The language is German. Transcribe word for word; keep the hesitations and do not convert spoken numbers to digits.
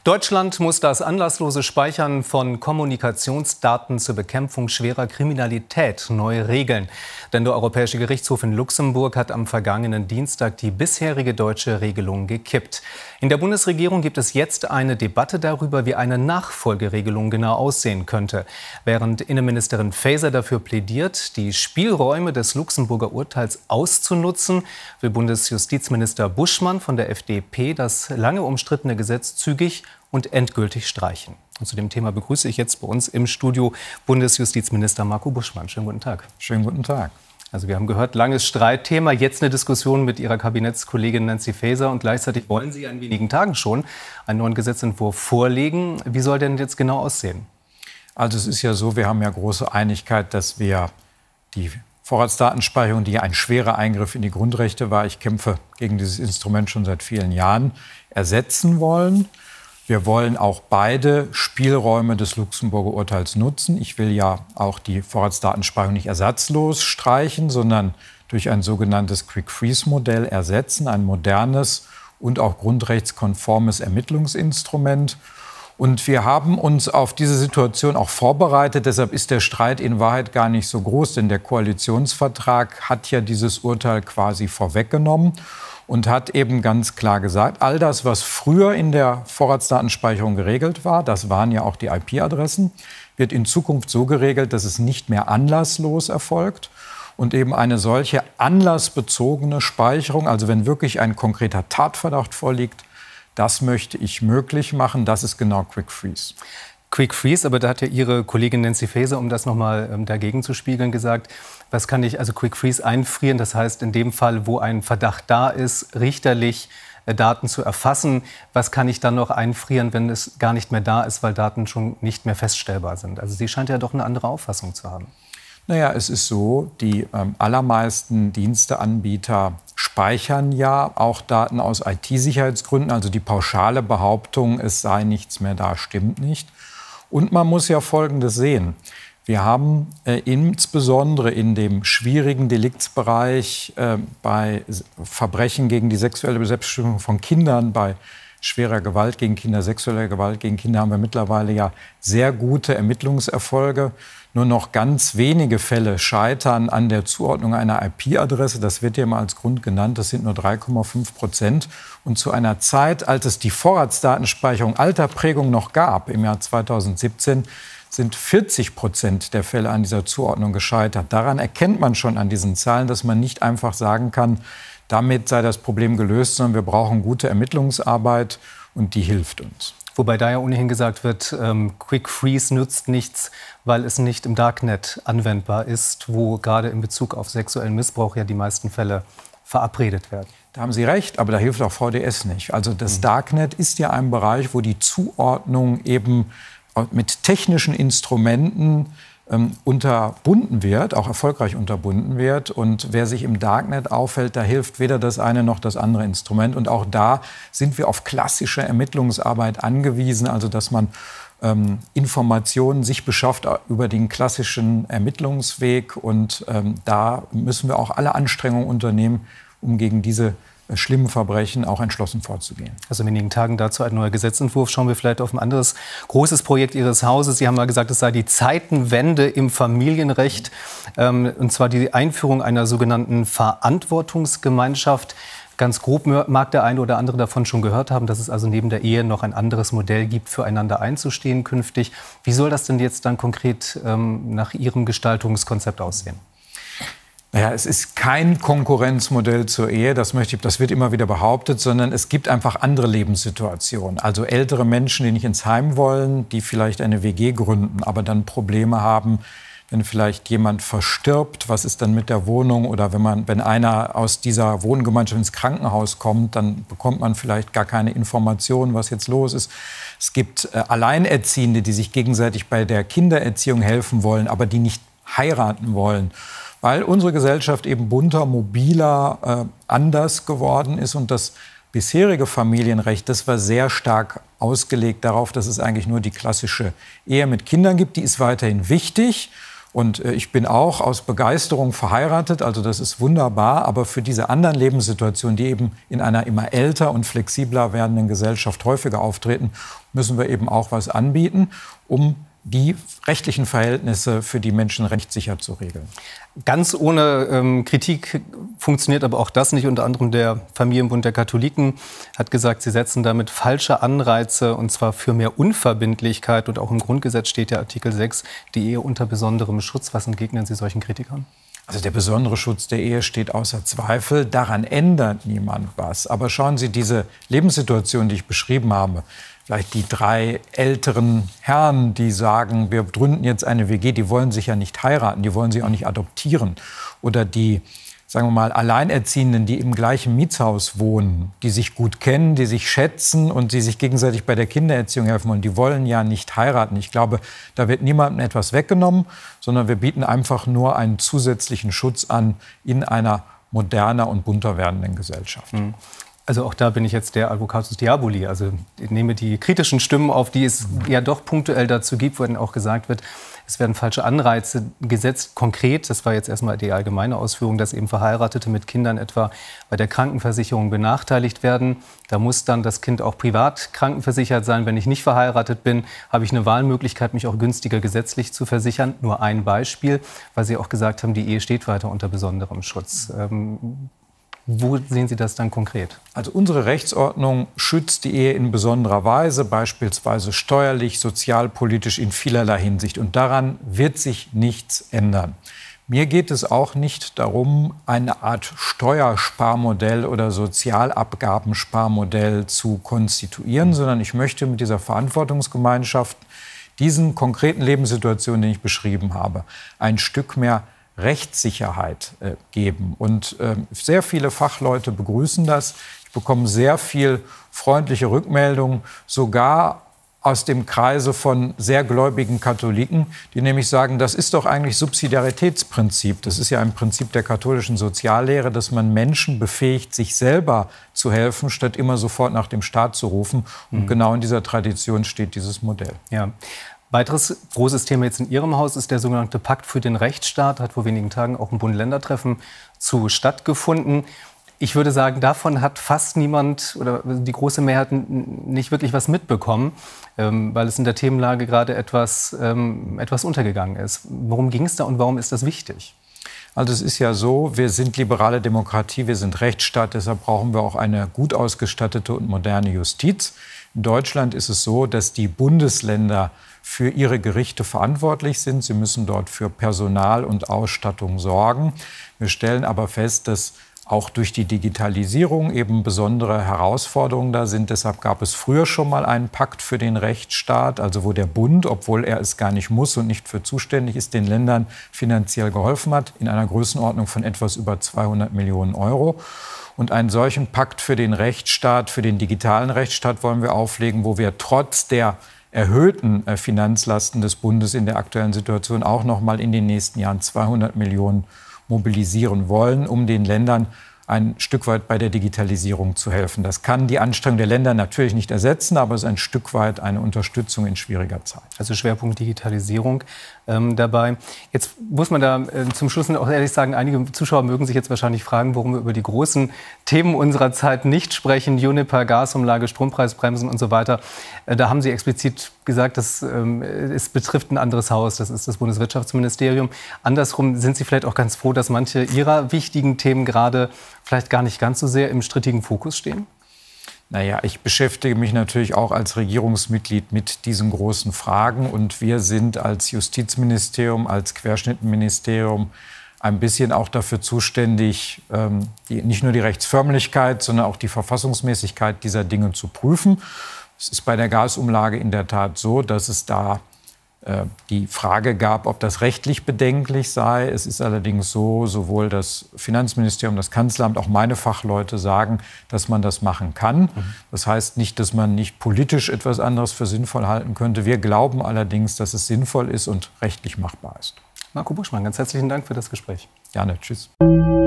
Deutschland muss das anlasslose Speichern von Kommunikationsdaten zur Bekämpfung schwerer Kriminalität neu regeln. Denn der Europäische Gerichtshof in Luxemburg hat am vergangenen Dienstag die bisherige deutsche Regelung gekippt. In der Bundesregierung gibt es jetzt eine Debatte darüber, wie eine Nachfolgeregelung genau aussehen könnte. Während Innenministerin Faeser dafür plädiert, die Spielräume des Luxemburger Urteils auszunutzen, will Bundesjustizminister Buschmann von der F D P das lange umstrittene Gesetz zügig und endgültig streichen. Und zu dem Thema begrüße ich jetzt bei uns im Studio Bundesjustizminister Marco Buschmann. Schönen guten Tag. Schönen guten Tag. Also wir haben gehört, langes Streitthema, jetzt eine Diskussion mit Ihrer Kabinettskollegin Nancy Faeser und gleichzeitig wollen Sie in wenigen Tagen schon einen neuen Gesetzentwurf vorlegen. Wie soll denn jetzt genau aussehen? Also es ist ja so, wir haben ja große Einigkeit, dass wir die Vorratsdatenspeicherung, die ja ein schwerer Eingriff in die Grundrechte war, ich kämpfe gegen dieses Instrument schon seit vielen Jahren, ersetzen wollen. Wir wollen auch beide Spielräume des Luxemburger Urteils nutzen. Ich will ja auch die Vorratsdatenspeicherung nicht ersatzlos streichen, sondern durch ein sogenanntes Quick-Freeze-Modell ersetzen, ein modernes und auch grundrechtskonformes Ermittlungsinstrument. Und wir haben uns auf diese Situation auch vorbereitet. Deshalb ist der Streit in Wahrheit gar nicht so groß, denn der Koalitionsvertrag hat ja dieses Urteil quasi vorweggenommen und hat eben ganz klar gesagt, all das, was früher in der Vorratsdatenspeicherung geregelt war, das waren ja auch die I P-Adressen, wird in Zukunft so geregelt, dass es nicht mehr anlasslos erfolgt. Und eben eine solche anlassbezogene Speicherung, also wenn wirklich ein konkreter Tatverdacht vorliegt, das möchte ich möglich machen. Das ist genau Quick Freeze. Quick Freeze, aber da hat ja Ihre Kollegin Nancy Faeser, um das nochmal ähm, dagegen zu spiegeln, gesagt, was kann ich, also Quick Freeze einfrieren, das heißt in dem Fall, wo ein Verdacht da ist, richterlich äh, Daten zu erfassen, was kann ich dann noch einfrieren, wenn es gar nicht mehr da ist, weil Daten schon nicht mehr feststellbar sind? Also sie scheint ja doch eine andere Auffassung zu haben. Naja, es ist so, die ähm, allermeisten Diensteanbieter speichern ja auch Daten aus I T-Sicherheitsgründen. Also die pauschale Behauptung, es sei nichts mehr da, stimmt nicht. Und man muss ja Folgendes sehen. Wir haben äh, insbesondere in dem schwierigen Deliktsbereich äh, bei Verbrechen gegen die sexuelle Selbstbestimmung von Kindern, bei schwerer Gewalt gegen Kinder, sexueller Gewalt gegen Kinder haben wir mittlerweile ja sehr gute Ermittlungserfolge. Nur noch ganz wenige Fälle scheitern an der Zuordnung einer I P-Adresse. Das wird ja mal als Grund genannt. Das sind nur drei Komma fünf Prozent. Und zu einer Zeit, als es die Vorratsdatenspeicherung alter Prägung noch gab, im Jahr zweitausendsiebzehn, sind vierzig Prozent der Fälle an dieser Zuordnung gescheitert. Daran erkennt man schon an diesen Zahlen, dass man nicht einfach sagen kann, damit sei das Problem gelöst, sondern wir brauchen gute Ermittlungsarbeit und die hilft uns. Wobei da ja ohnehin gesagt wird, ähm, Quick Freeze nützt nichts, weil es nicht im Darknet anwendbar ist, wo gerade in Bezug auf sexuellen Missbrauch ja die meisten Fälle verabredet werden. Da haben Sie recht, aber da hilft auch V D S nicht. Also das mhm. Darknet ist ja ein Bereich, wo die Zuordnung eben mit technischen Instrumenten ähm, unterbunden wird, auch erfolgreich unterbunden wird. Und wer sich im Darknet aufhält, da hilft weder das eine noch das andere Instrument. Und auch da sind wir auf klassische Ermittlungsarbeit angewiesen, also dass man ähm, Informationen sich beschafft über den klassischen Ermittlungsweg. Und ähm, da müssen wir auch alle Anstrengungen unternehmen, um gegen diese schlimmen Verbrechen auch entschlossen vorzugehen. Also in wenigen Tagen dazu ein neuer Gesetzentwurf. Schauen wir vielleicht auf ein anderes großes Projekt Ihres Hauses. Sie haben mal gesagt, es sei die Zeitenwende im Familienrecht. Ähm, und zwar die Einführung einer sogenannten Verantwortungsgemeinschaft. Ganz grob mag der eine oder andere davon schon gehört haben, dass es also neben der Ehe noch ein anderes Modell gibt, füreinander einzustehen künftig. Wie soll das denn jetzt dann konkret ähm, nach Ihrem Gestaltungskonzept aussehen? Naja, es ist kein Konkurrenzmodell zur Ehe, das möchte ich, das wird immer wieder behauptet, sondern es gibt einfach andere Lebenssituationen. Also ältere Menschen, die nicht ins Heim wollen, die vielleicht eine W G gründen, aber dann Probleme haben, wenn vielleicht jemand verstirbt, was ist dann mit der Wohnung? Oder wenn man, wenn einer aus dieser Wohngemeinschaft ins Krankenhaus kommt, dann bekommt man vielleicht gar keine Informationen, was jetzt los ist. Es gibt äh, Alleinerziehende, die sich gegenseitig bei der Kindererziehung helfen wollen, aber die nicht heiraten wollen. Weil unsere Gesellschaft eben bunter, mobiler, äh, anders geworden ist. Und das bisherige Familienrecht, das war sehr stark ausgelegt darauf, dass es eigentlich nur die klassische Ehe mit Kindern gibt. Die ist weiterhin wichtig. Und ich bin auch aus Begeisterung verheiratet, also das ist wunderbar. Aber für diese anderen Lebenssituationen, die eben in einer immer älter und flexibler werdenden Gesellschaft häufiger auftreten, müssen wir eben auch was anbieten, um die rechtlichen Verhältnisse für die Menschen rechtssicher zu regeln. Ganz ohne ähm, Kritik funktioniert aber auch das nicht. Unter anderem der Familienbund der Katholiken hat gesagt, sie setzen damit falsche Anreize, und zwar für mehr Unverbindlichkeit. Und auch im Grundgesetz steht ja Artikel sechs, die Ehe unter besonderem Schutz. Was entgegnen Sie solchen Kritikern? Also der besondere Schutz der Ehe steht außer Zweifel. Daran ändert niemand was. Aber schauen Sie, diese Lebenssituation, die ich beschrieben habe, vielleicht die drei älteren Herren, die sagen, wir gründen jetzt eine W G, die wollen sich ja nicht heiraten, die wollen sich auch nicht adoptieren. Oder die, sagen wir mal, Alleinerziehenden, die im gleichen Mietshaus wohnen, die sich gut kennen, die sich schätzen und die sich gegenseitig bei der Kindererziehung helfen wollen, die wollen ja nicht heiraten. Ich glaube, da wird niemandem etwas weggenommen, sondern wir bieten einfach nur einen zusätzlichen Schutz an in einer moderner und bunter werdenden Gesellschaft. Mhm. Also auch da bin ich jetzt der Advocatus Diaboli. Also ich nehme die kritischen Stimmen auf, die es ja doch punktuell dazu gibt, wo dann auch gesagt wird, es werden falsche Anreize gesetzt. Konkret, das war jetzt erstmal die allgemeine Ausführung, dass eben Verheiratete mit Kindern etwa bei der Krankenversicherung benachteiligt werden. Da muss dann das Kind auch privat krankenversichert sein. Wenn ich nicht verheiratet bin, habe ich eine Wahlmöglichkeit, mich auch günstiger gesetzlich zu versichern. Nur ein Beispiel, weil Sie auch gesagt haben, die Ehe steht weiter unter besonderem Schutz. Ähm, Wo sehen Sie das dann konkret? Also unsere Rechtsordnung schützt die Ehe in besonderer Weise, beispielsweise steuerlich, sozialpolitisch, in vielerlei Hinsicht. Und daran wird sich nichts ändern. Mir geht es auch nicht darum, eine Art Steuersparmodell oder Sozialabgabensparmodell zu konstituieren, sondern ich möchte mit dieser Verantwortungsgemeinschaft diesen konkreten Lebenssituationen, die ich beschrieben habe, ein Stück mehr Rechtssicherheit äh, geben. Und äh, sehr viele Fachleute begrüßen das. Ich bekomme sehr viel freundliche Rückmeldungen, sogar aus dem Kreise von sehr gläubigen Katholiken, die nämlich sagen, das ist doch eigentlich Subsidiaritätsprinzip. Das ist ja ein Prinzip der katholischen Soziallehre, dass man Menschen befähigt, sich selber zu helfen, statt immer sofort nach dem Staat zu rufen. Und mhm. genau in dieser Tradition steht dieses Modell. Ja. Weiteres großes Thema jetzt in Ihrem Haus ist der sogenannte Pakt für den Rechtsstaat. Hat vor wenigen Tagen auch ein Bund-Länder-Treffen zu stattgefunden. Ich würde sagen, davon hat fast niemand oder die große Mehrheit nicht wirklich was mitbekommen, ähm, weil es in der Themenlage gerade etwas, ähm, etwas untergegangen ist. Worum ging es da und warum ist das wichtig? Also es ist ja so, wir sind liberale Demokratie, wir sind Rechtsstaat, deshalb brauchen wir auch eine gut ausgestattete und moderne Justiz. In Deutschland ist es so, dass die Bundesländer für ihre Gerichte verantwortlich sind. Sie müssen dort für Personal und Ausstattung sorgen. Wir stellen aber fest, dass auch durch die Digitalisierung eben besondere Herausforderungen da sind. Deshalb gab es früher schon mal einen Pakt für den Rechtsstaat, also wo der Bund, obwohl er es gar nicht muss und nicht für zuständig ist, den Ländern finanziell geholfen hat, in einer Größenordnung von etwas über zweihundert Millionen Euro. Und einen solchen Pakt für den Rechtsstaat, für den digitalen Rechtsstaat wollen wir auflegen, wo wir trotz der erhöhten Finanzlasten des Bundes in der aktuellen Situation auch noch mal in den nächsten Jahren zweihundert Millionen mobilisieren wollen, um den Ländern ein Stück weit bei der Digitalisierung zu helfen. Das kann die Anstrengung der Länder natürlich nicht ersetzen, aber es ist ein Stück weit eine Unterstützung in schwieriger Zeit. Also Schwerpunkt Digitalisierung ähm, dabei. Jetzt muss man da äh, zum Schluss auch ehrlich sagen, einige Zuschauer mögen sich jetzt wahrscheinlich fragen, warum wir über die großen Themen unserer Zeit nicht sprechen. Juniper, Gasumlage, Strompreisbremsen und so weiter. Äh, da haben Sie explizit gesagt, dass, ähm, es betrifft ein anderes Haus, das ist das Bundeswirtschaftsministerium. Andersrum sind Sie vielleicht auch ganz froh, dass manche Ihrer wichtigen Themen gerade vielleicht gar nicht ganz so sehr im strittigen Fokus stehen? Naja, ich beschäftige mich natürlich auch als Regierungsmitglied mit diesen großen Fragen. Und wir sind als Justizministerium, als Querschnittsministerium ein bisschen auch dafür zuständig, ähm, die, nicht nur die Rechtsförmlichkeit, sondern auch die Verfassungsmäßigkeit dieser Dinge zu prüfen. Es ist bei der Gasumlage in der Tat so, dass es da äh, die Frage gab, ob das rechtlich bedenklich sei. Es ist allerdings so, sowohl das Finanzministerium, das Kanzleramt, auch meine Fachleute sagen, dass man das machen kann. Mhm. Das heißt nicht, dass man nicht politisch etwas anderes für sinnvoll halten könnte. Wir glauben allerdings, dass es sinnvoll ist und rechtlich machbar ist. Marco Buschmann, ganz herzlichen Dank für das Gespräch. Gerne, tschüss.